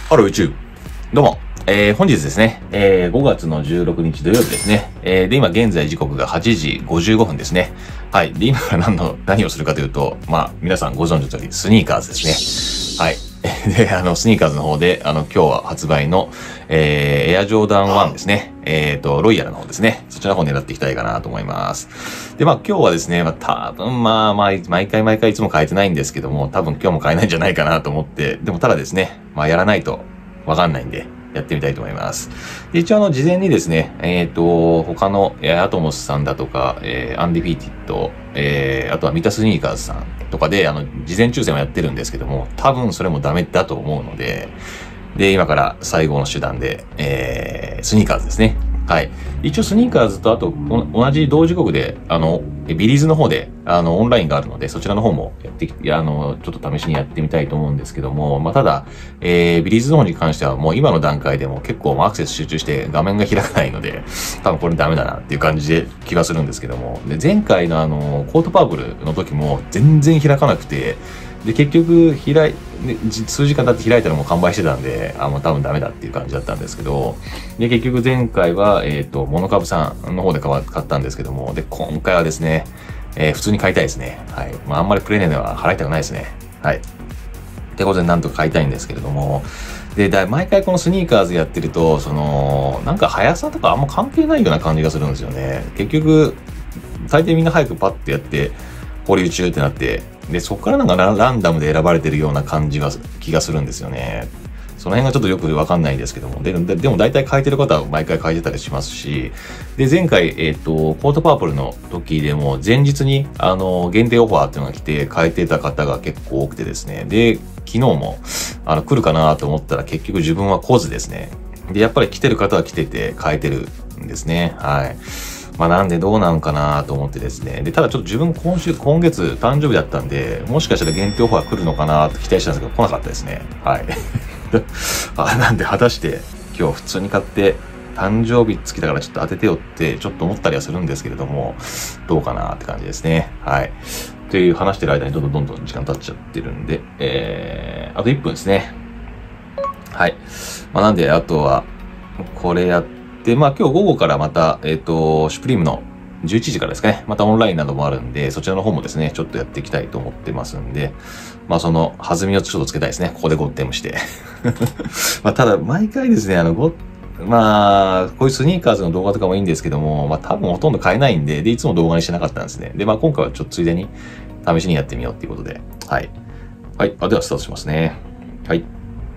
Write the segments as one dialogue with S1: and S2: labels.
S1: ハロー YouTube。どうも。本日ですね、5月の16日土曜日ですね。で、今現在時刻が8時55分ですね。はい。で、今から何をするかというと、皆さんご存知の通り、スニーカーズですね。はい。で、スニーカーズの方で、今日は発売の、エアジョーダン1ですね。ロイヤルの方ですね。そちらの方を狙っていきたいかなと思います。で、今日はですね、多分毎回いつも変えてないんですけども、多分今日も変えないんじゃないかなと思って、でもただですね、やらないとわかんないんで、やってみたいと思います。で、一応事前にですね、他の、アトモスさんだとか、アンディフィーティッド、あとはミタスニーカーズさんとかで、事前抽選をやってるんですけども、多分それもダメだと思うので、で、今から最後の手段で、スニーカーズですね。はい。一応スニーカーズとあと、同じ同時刻で、ビリーズの方で、オンラインがあるので、そちらの方もちょっと試しにやってみたいと思うんですけども、ただ、ビリーズの方に関してはもう今の段階でも結構アクセス集中して画面が開かないので、多分これダメだなっていう感じで気がするんですけども、で、前回のコートパープルの時も全然開かなくて、で、結局、数時間経って開いたらもう完売してたんで、もう多分ダメだっていう感じだったんですけど、で、結局前回は、モノカブさんの方で買ったんですけども、で、今回はですね、普通に買いたいですね。はい。あんまりプレネでは払いたくないですね。はい。ってことでなんとか買いたいんですけれども、で、毎回このスニーカーズやってると、なんか速さとかあんま関係ないような感じがするんですよね。結局、大抵みんな早くパッてやって、保留中ってなって、で、そこからなんかランダムで選ばれてるような気がするんですよね。その辺がちょっとよくわかんないんですけども。でも大体書いてる方は毎回書いてたりしますし、で、前回、コートパープルの時でも前日に、限定オファーっていうのが来て書いてた方が結構多くてですね。で、昨日も、来るかなと思ったら結局自分は来ずですね。で、やっぱり来てる方は来てて書いてるんですね。はい。なんでどうなんかなと思ってですね。で、ただちょっと自分今月誕生日だったんで、もしかしたら限定オファー来るのかなと期待したんですけど、来なかったですね。はい。なんで果たして今日普通に買って誕生日付きだからちょっと当ててよってちょっと思ったりはするんですけれども、どうかなって感じですね。はい。っていう話してる間にどんどん時間経っちゃってるんで、あと1分ですね。はい。なんで、あとは、これやって、今日午後からまた、シュプリームの11時からですかね。またオンラインなどもあるんで、そちらの方もですね、ちょっとやっていきたいと思ってますんで、その弾みをちょっとつけたいですね。ここでゴッテムして。ただ、毎回ですね、こういうスニーカーズの動画とかもいいんですけども、多分ほとんど買えないんで、いつも動画にしてなかったんですね。で、今回はちょっとついでに試しにやってみようっていうことで、はい。はい。ではスタートしますね。はい。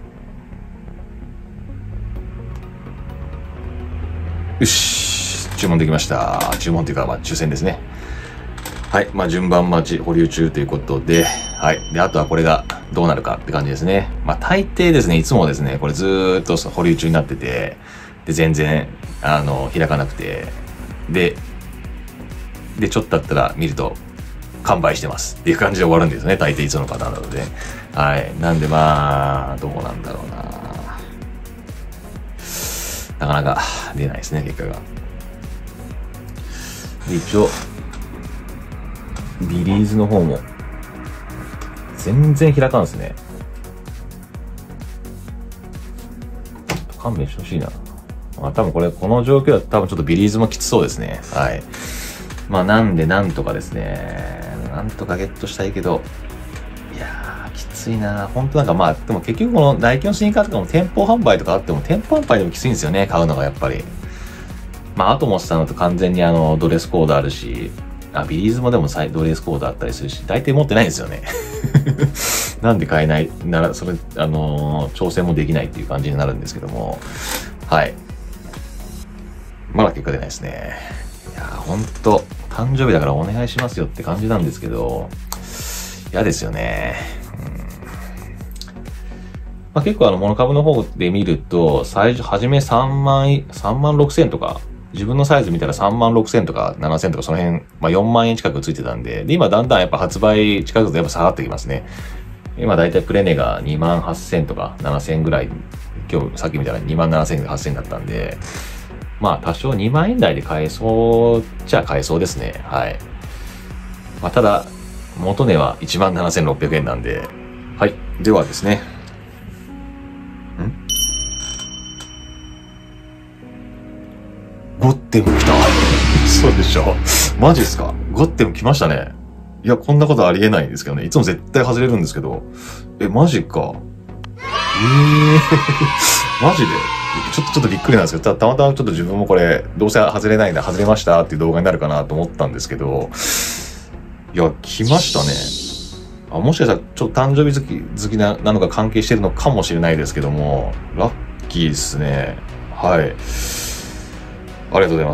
S1: よし。注文できました。注文というか、抽選ですね。はい。順番待ち、保留中ということで、はい。で、あとはこれがどうなるかって感じですね。大抵ですね、いつもですね、これずーっと保留中になってて、で、全然、開かなくて、で、ちょっと経ったら見ると、完売してますっていう感じで終わるんですね。大抵いつものパターンなので。はい。なんでどうなんだろうな。なかなか出ないですね、結果が。で、一応、ビリーズの方も、全然開かんですね。勘弁してほしいな。多分この状況だと多分ちょっとビリーズもきつそうですね。はい。なんでなんとかですね。なんとかゲットしたいけど、いやー、きついな。本当でも結局このナイキのスニーカーとかも店舗販売とかあっても、店舗販売でもきついんですよね、買うのがやっぱり。アトモスさんだと完全にドレスコードあるし、ビリーズもでもドレスコードあったりするし、大体持ってないんですよね。なんで買えないなら、調整もできないっていう感じになるんですけども、はい。まだ結果出ないですね。いやー、ほんと、誕生日だからお願いしますよって感じなんですけど、嫌ですよね。結構モノ株の方で見ると、初め3万6千とか、自分のサイズ見たら3万6千とか7千とかその辺、4万円近くついてたんで、今だんだんやっぱ発売近くとやっぱ下がってきますね。今だいたいプレネが2万8千とか7千ぐらい、今日さっき見たら2万7千8千だったんで、多少2万円台で買えそうじゃ買えそうですね。はい。ただ、元値は1万7600円なんで、はい。ではですね。 ゴッテム来た。そうでしょ。マジっすか？ゴッテム来ましたね。いや、こんなことありえないんですけどね。いつも絶対外れるんですけど。マジか。マジでちょっとびっくりなんですけど、たまたまちょっと自分もこれ、どうせ外れないんだ、外れましたっていう動画になるかなと思ったんですけど、いや、来ましたね。もしかしたら、ちょっと誕生日好きなのが関係してるのかもしれないですけども、ラッキーですね。はい。ありがとうございます。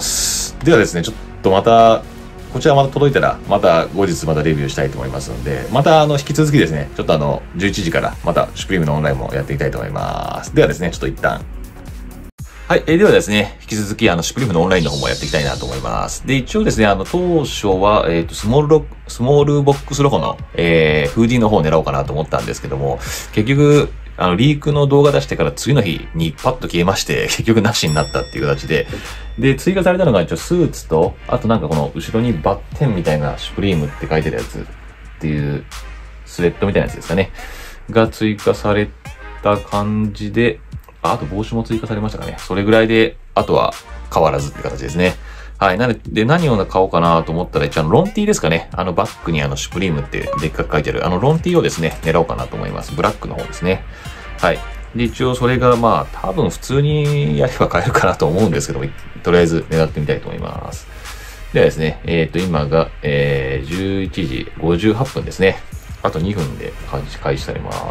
S1: ではですね、ちょっとまた、こちらまた届いたら、また後日またレビューしたいと思いますので、また引き続きですね、ちょっと11時からまたシュプリームのオンラインもやっていきたいと思います。ではですね、ちょっと一旦。はい。ではですね、引き続きシュプリームのオンラインの方もやっていきたいなと思います。で、一応ですね、当初は、スモールボックスロゴの、フーディーの方を狙おうかなと思ったんですけども、結局、リークの動画出してから次の日にパッと消えまして、結局なしになったっていう形で、で、追加されたのが一応スーツと、あとなんかこの後ろにバッテンみたいなシュプリームって書いてるやつっていうスウェットみたいなやつですかね。が追加された感じで、あと帽子も追加されましたかね。それぐらいで、あとは変わらずって形ですね。はい。なので、何を買おうかなと思ったら、一応ロンティーですかね。バッグにシュプリームってでっかく書いてある、ロンティーをですね、狙おうかなと思います。ブラックの方ですね。はい。で、一応それが多分普通にやれば買えるかなと思うんですけども、とりあえず狙ってみたいと思います。ではですね、今が、11時58分ですね。あと2分で開始されます。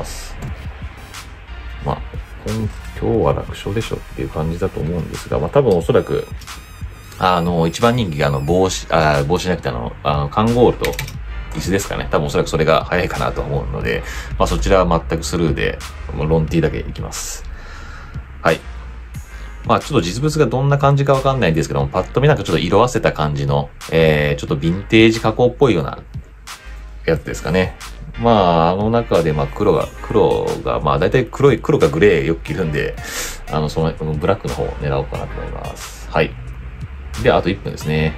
S1: 今日は楽勝でしょっていう感じだと思うんですが、多分おそらく、一番人気が帽子じゃなくてカンゴールと椅子ですかね。多分おそらくそれが早いかなと思うので、そちらは全くスルーで、ロンティーだけいきます。はい。ちょっと実物がどんな感じかわかんないんですけども、パッと見なんかちょっと色あせた感じの、ちょっとヴィンテージ加工っぽいようなやつですかね。中で黒が、だいたい黒かグレーよく着るんで、このブラックの方を狙おうかなと思います。はい。で、あと1分ですね。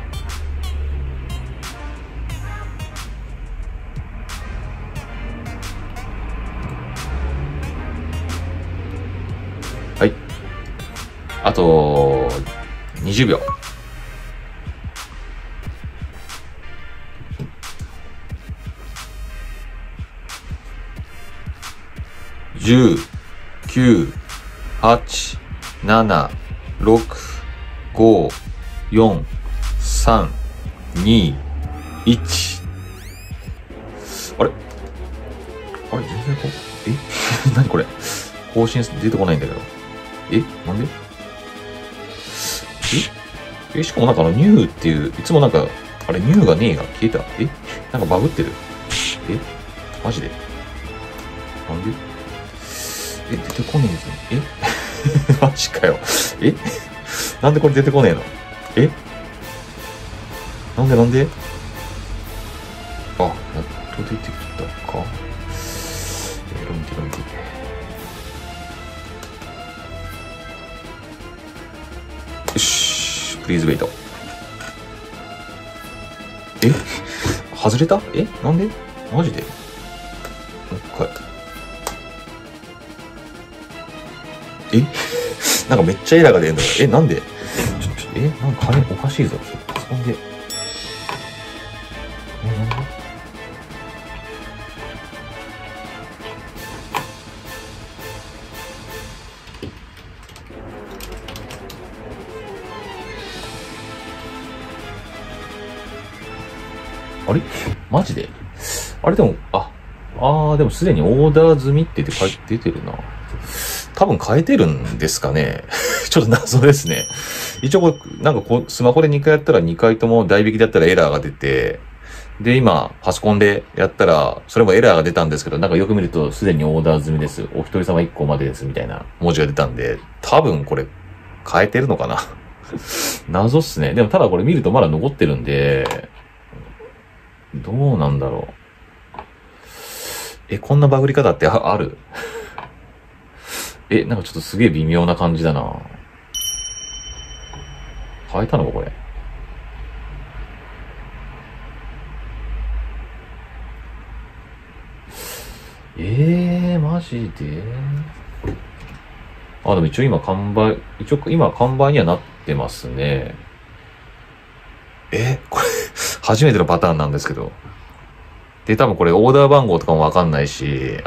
S1: はい。あと、20秒。10、9、8、7、6、5、4、3、2、1。あれ全然何これ更新出てこないんだけど。なんでしかもなんかニューっていう、いつもなんか、ニューがねえが消えた。なんかバグってる。マジでなんで出てこねえぞ。マジかよ。なんでこれ出てこねえのなんであ、やっと出てきたか。ロンティ。よし、プリーズウェイト。外れた？なんで？マジで？もう一回。なんかめっちゃエラーが出るんだけど。なんで？なんか金おかしいぞ。パソコンで。なんで？あれマジででも、でもすでにオーダー済みって出てるな。多分変えてるんですかね。ちょっと謎ですね。一応スマホで2回やったら2回とも代引きだったらエラーが出て、で、今、パソコンでやったら、それもエラーが出たんですけど、なんかよく見るとすでにオーダー済みです。お一人様1個までですみたいな文字が出たんで、多分これ変えてるのかな。謎っすね。でもただこれ見るとまだ残ってるんで、どうなんだろう。こんなバグり方ってある？なんかちょっとすげえ微妙な感じだな。変えたのかこれ。マジで？でも一応今完売にはなってますね。 これ、初めてのパターンなんですけど。で、多分これオーダー番号とかもわかんないし、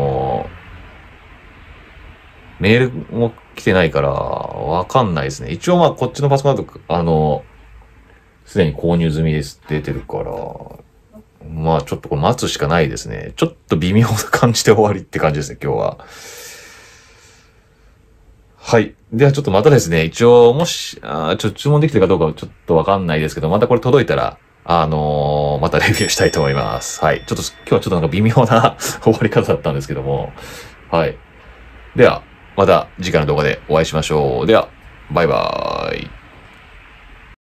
S1: メールも来てないから、わかんないですね。一応まあ、こっちのパソコンだと、すでに購入済みですって出てるから、まあ、ちょっとこれ待つしかないですね。ちょっと微妙な感じで終わりって感じですね、今日は。はい。ではちょっとまたですね、一応、もし、注文できてるかどうかはちょっとわかんないですけど、またこれ届いたら、またレビューしたいと思います。はい。ちょっと、今日はちょっとなんか微妙な終わり方だったんですけども、はい。では、また次回の動画でお会いしましょう。では、バイバーイ。